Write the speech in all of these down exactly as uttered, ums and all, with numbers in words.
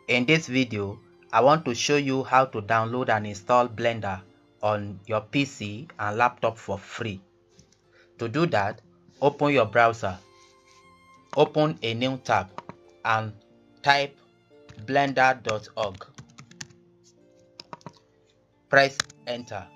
In this video, I want to show you how to download and install Blender on your P C and laptop for free. To do that, open your browser, open a new tab and type blender dot org. Press enter.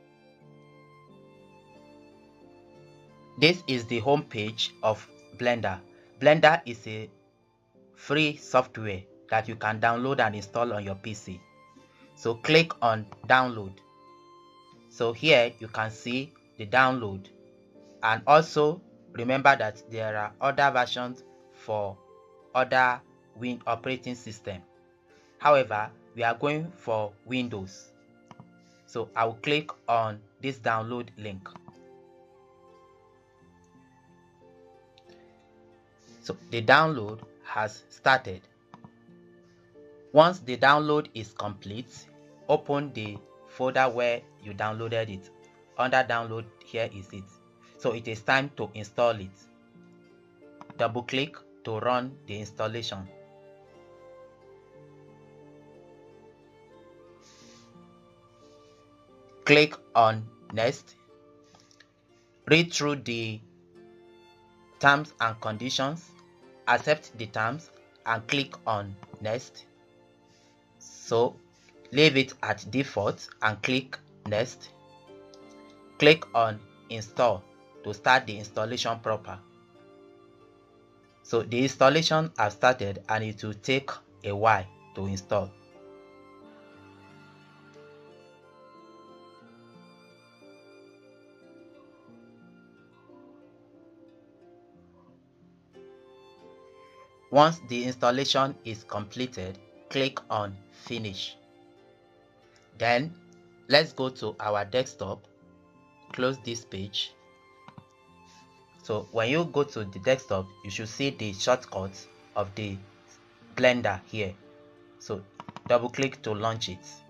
This is the home page of Blender. Blender is a free software that you can download and install on your P C. So click on download. So here you can see the download, and also remember that there are other versions for other Win operating system. However, we are going for Windows. So I will click on this download link. So the download has started. Once the download is complete, open the folder where you downloaded it. Under download, here is it. So it is time to install it. Double click to run the installation. Click on next. Read through the terms and conditions, accept the terms and click on next. So leave it at default and click next. Click on install to start the installation proper. So the installation has started and it will take a while to install. Once the installation is completed, click on finish. Then let's go to our desktop. Close this page. So when you go to the desktop, you should see the shortcuts of the Blender here. So double click to launch it.